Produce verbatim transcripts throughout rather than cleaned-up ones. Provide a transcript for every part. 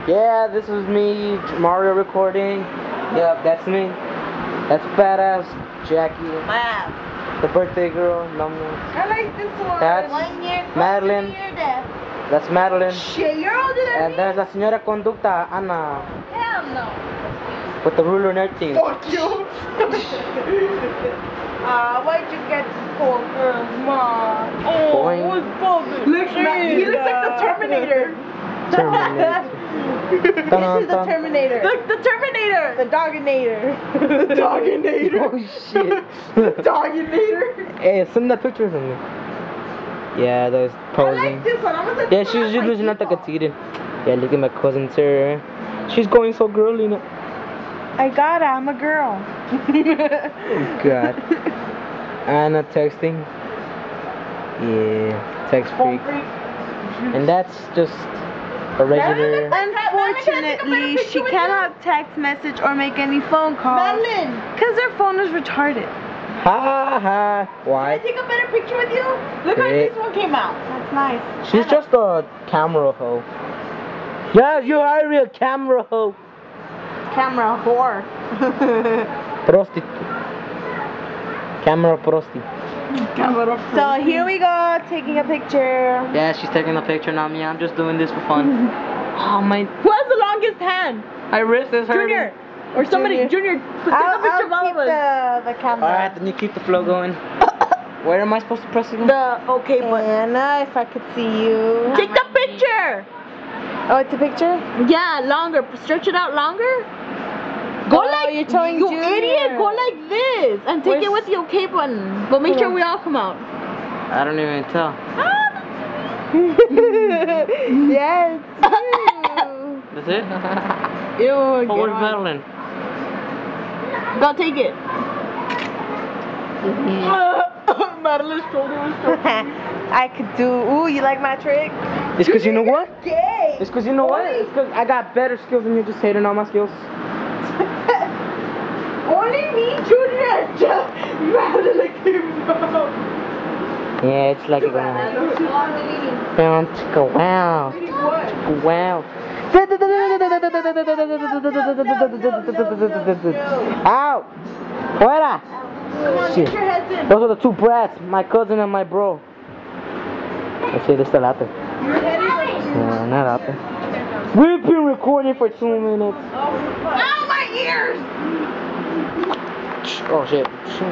Yeah, this was me, Mario recording. Yep, that's me. That's badass Jackie. My ass. The birthday girl, number. I like this one. That's one year Madeline. To your death. That's Madeline. Shit, you're older than And me. there's la señora Conducta, Anna. Hell no. With the ruler and everything. Fuck you. Ah, uh, why'd you get this poor girl, mom? Oh, Boing. what's bothering? Looks like, he looks like the Terminator. Terminator. This is the Terminator. The, the Terminator. The Doginator. The Doginator. Oh shit. The Doginator. Hey, send that picture of me. Yeah, there's posing. I like this one. I'm gonna Yeah, she's just losing out the eating. Yeah, look at my cousin Sarah. She's going so girly now. I got it. I'm a girl. Oh God. Anna texting. Yeah, text freak. And that's just a regular. Unfortunately, she cannot text message or make any phone calls. Madeline! Because her phone is retarded. Ha ha. Why? Can I take a better picture with you? Look how Great. this one came out. That's nice. She's just a camera hoe. Yeah, you are a real camera hoe. Camera whore. Prostitute. Camera prostitute. So here we go, taking a picture. Yeah, she's taking a picture, not me. I'm just doing this for fun. Oh my. Who has the longest hand? My wrist is hurting. Junior. Or somebody, Junior, Junior take I'll, a picture I'll of all keep of us. the, the camera. Alright, then you keep the flow going. Where am I supposed to press it? The okay button. Anna, if I could see you. Take the picture. Oh, it's a picture? Yeah, longer. Stretch it out longer. Go Oh, like you're showing you Junior. idiot. Go like this and take Where's- it with the okay button. But make Hold sure on. we all come out. I don't even tell. Yes. That's it? Ew. Oh, get where's on. Madeline? Go take it. Madeline's shoulder was so I could do. Ooh, you like my trick? It's because you know what? gay. It's because you know what? It's because I got better skills than you, just hating on my skills. Only me, Junior. Just Madeline came out. Yeah, it's like a wow. Wow. Wow. Out! Fuera! Come on, Shit. get your heads in. Those are the two brats, my cousin and my bro. Let's see, they're still out there. Your head is No, not out there. We've been recording for two minutes. Ow, my ears! Oh shit.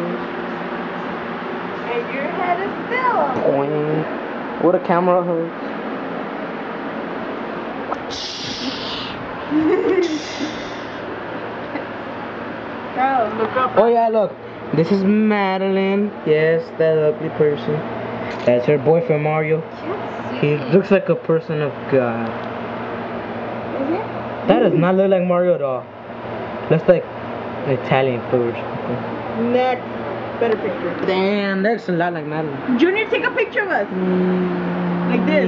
And your head is still. Boing. What a camera hurts. Girl, look up. Oh yeah, look. This is Madeline. Yes, that ugly person. That's her boyfriend Mario. He looks like a person of God. That does not look like Mario at all. Looks like an Italian food or something. Next. Better picture. Damn, that looks a lot like Madeline. Junior, take a picture of us. Like this.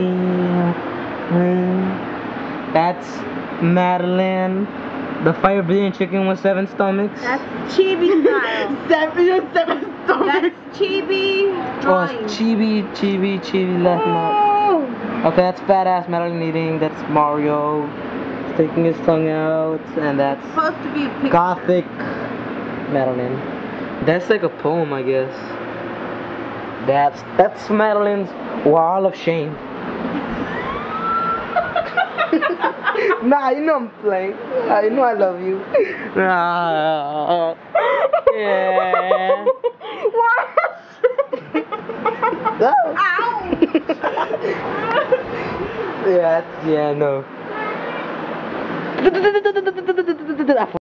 That's Madeline. The fire breathing chicken with seven stomachs. That's chibi style. seven, you have seven stomachs. That's chibi Oh, drawing. it's chibi, chibi, chibi left mouth. Oh. Okay, that's badass Madeline eating. That's Mario sticking his tongue out, and that's Supposed to be a picture. Gothic Madeline. That's like a poem, I guess. That's that's Madeline's wall of shame. Nah, you know I'm playing. Nah, you know I love you. Nah. Yeah. What? Ow! Yeah, yeah, no.